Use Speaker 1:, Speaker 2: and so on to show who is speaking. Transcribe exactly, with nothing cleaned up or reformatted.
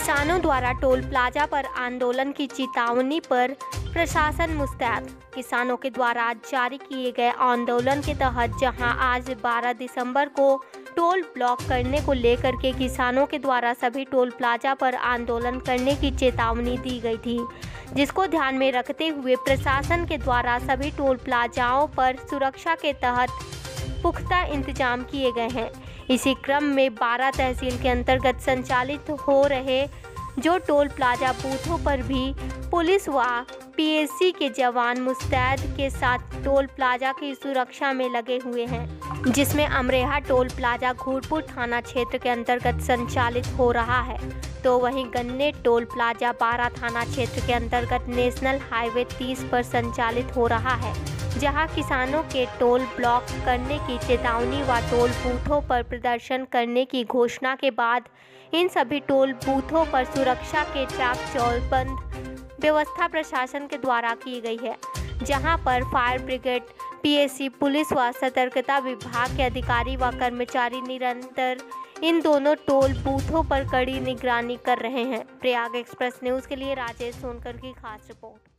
Speaker 1: किसानों द्वारा toll plaza पर आंदोलन की चेतावनी पर प्रशासन मुस्तैद। किसानों के द्वारा आज जारी किए गए आंदोलन के तहत जहां आज बारह दिसंबर को टोल ब्लॉक करने को लेकर के किसानों के द्वारा सभी टोल प्लाजा पर आंदोलन करने की चेतावनी दी गई थी, जिसको ध्यान में रखते हुए प्रशासन के द्वारा सभी टोल प्लाजाओं पर सुरक्षा के तहत पुख्ता इंतजाम किए गए हैं। इसी क्रम में बारह तहसील के अंतर्गत संचालित हो रहे जो टोल प्लाजा बूथों पर भी पुलिस व पीएससी के जवान मुस्तैद के साथ टोल प्लाजा की सुरक्षा में लगे हुए हैं, जिसमें अमरेहा टोल प्लाजा घोटपुर थाना क्षेत्र के अंतर्गत संचालित हो रहा है, तो वहीं गन्ने टोल प्लाजा बारा थाना क्षेत्र के अंतर्गत नेशनल हाईवे तीस पर संचालित हो रहा है, जहां किसानों के टोल ब्लॉक करने की चेतावनी व टोल बूथों पर प्रदर्शन करने की घोषणा के बाद इन सभी टोल बूथों पर सुरक्षा के चाक चौबंद व्यवस्था प्रशासन के द्वारा की गई है, जहां पर फायर ब्रिगेड, पीएससी, पुलिस व सतर्कता विभाग के अधिकारी व कर्मचारी निरंतर इन दोनों टोल बूथों पर कड़ी निगरानी कर रहे हैं। प्रयाग एक्सप्रेस न्यूज़ के लिए राजेश सोनकर की खास रिपोर्ट।